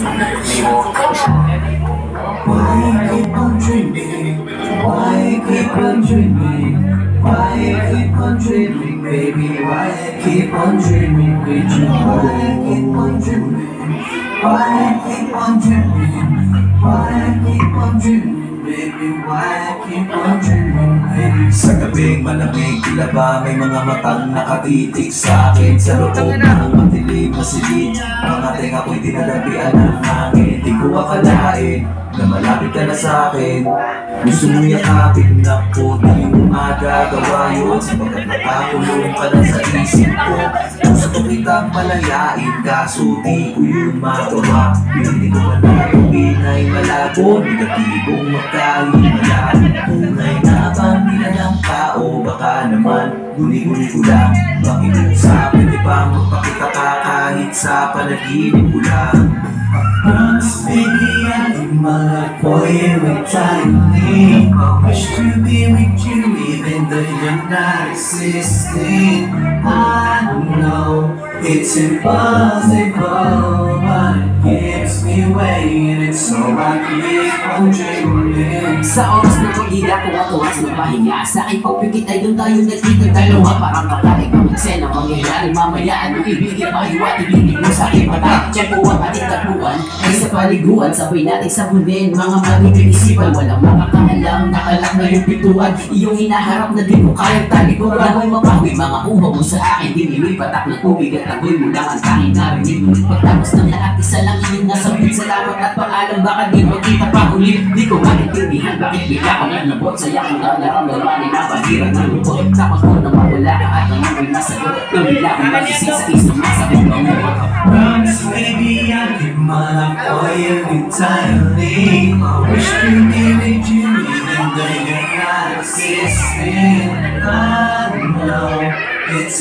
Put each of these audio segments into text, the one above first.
Why keep on dreaming? Why keep on dreaming? Why keep on dreaming, baby? Why keep on dreaming with you? Why keep on dreaming? Why keep on dreaming? Why keep on dreaming, baby? Why keep on dreaming with you? Sa gabing malamig, tila ba may mga matang nakatitig sa akin? Sa loob ng matilim na silid, mga tenga ko'y dinalabian ng hangin. Di ko akalain na malapit ka na sa'kin. Gusto mo yakapin na po, di mo magagawa yun, sapagkat nakakulong ka na sa isip ko. Gusto ko kitang palayain, kaso di ko yun magawa. Hindi ko man na yung ay malabo, negatibong magkahimala. Tunay na bang nila ng tao, baka naman guni-guni ko lang. Pakiusap, pwede bang magpakita ka kahit sa panaginip ko lang. Promise baby, I give my life for you entirely. I wish to be with you even though you're not existing. I know it's impossible, but it keeps me waiting, so I keep on dreaming. Sa oras na pag-ida ko at oras na pahinga, sa aking pagpikit ay doon tayo nagkita dalawa. Parang pagkalig pang eksena, mangyayari mamaya. Anong ibigay mahiwati, ibigay mo sa aking mata. Tiyempo ang ating tagpuan ay sa paliguan, sabay natin sabunin mga maling isipan. Walang makakaalam, nakalak na yung pintuan. Iyong hinaharap na di mo kayang talikuran. Ako'y mapawi, mga uhaw mo sa akin. Di nilipatak ng tubig at ako'y mo lang ang tanging narinig. Pagtapos ng lahat, isa lang iyong nasabit. Salamat at paalam, baka di magkita pa ulit. Di ko maintindihan, bakit bigla ko nagabot. Saya kong nararamdaman, inabahiran ng lupot. Tapos ko na mawala ka at ang ako'y nasagot. Nang bigla kong magising sa isang masakit ng uot. Promise baby, I give my life for you entirely. I wish to be with you even though you're not existing. I know it's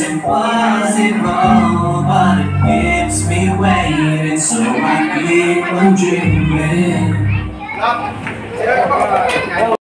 impossible, but it keeps me waiting, so I keep on dreaming.